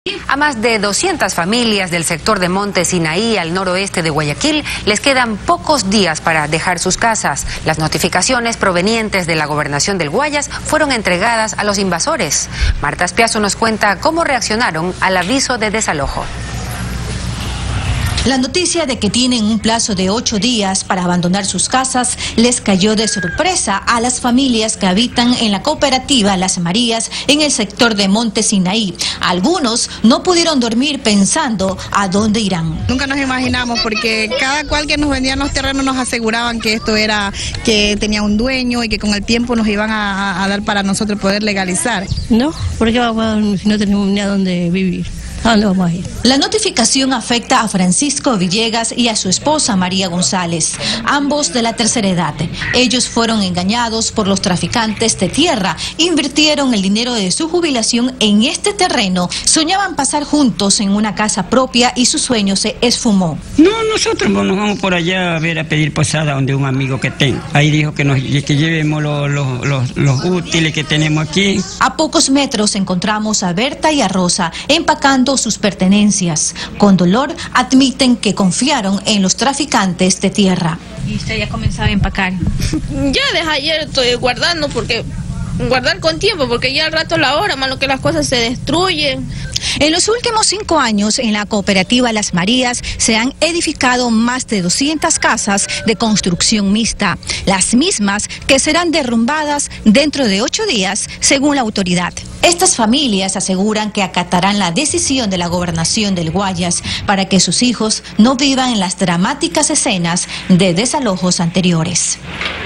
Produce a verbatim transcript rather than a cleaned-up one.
A más de doscientas familias del sector de Monte Sinaí, al noroeste de Guayaquil, les quedan pocos días para dejar sus casas. Las notificaciones provenientes de la Gobernación del Guayas fueron entregadas a los invasores. Marta Espiazo nos cuenta cómo reaccionaron al aviso de desalojo. La noticia de que tienen un plazo de ocho días para abandonar sus casas les cayó de sorpresa a las familias que habitan en la cooperativa Las Marías en el sector de Monte Sinaí. Algunos no pudieron dormir pensando a dónde irán. Nunca nos imaginamos, porque cada cual que nos vendían los terrenos nos aseguraban que esto era, que tenía un dueño y que con el tiempo nos iban a, a dar para nosotros poder legalizar. No, porque vamos, si no tenemos ni a dónde vivir. ¿A dónde vamos a ir? La notificación afecta a Francisco Villegas y a su esposa María González, ambos de la tercera edad. Ellos fueron engañados por los traficantes de tierra, invirtieron el dinero de su jubilación en este terreno, soñaban pasar juntos en una casa propia y su sueño se esfumó. No, nosotros nos vamos por allá a ver, a pedir posada donde un amigo que tengo. Ahí dijo que, nos, que llevemos los, los, los, los útiles que tenemos aquí. A pocos metros encontramos a Berta y a Rosa empacando sus pertenencias. Con dolor admiten que confiaron en los traficantes de tierra. ¿Y usted ya comenzaba a empacar? Ya desde ayer estoy guardando, porque guardar con tiempo, porque ya al rato la hora, malo que las cosas se destruyen. En los últimos cinco años, en la cooperativa Las Marías, se han edificado más de doscientas casas de construcción mixta, las mismas que serán derrumbadas dentro de ocho días, según la autoridad. Estas familias aseguran que acatarán la decisión de la Gobernación del Guayas para que sus hijos no vivan en las dramáticas escenas de desalojos anteriores.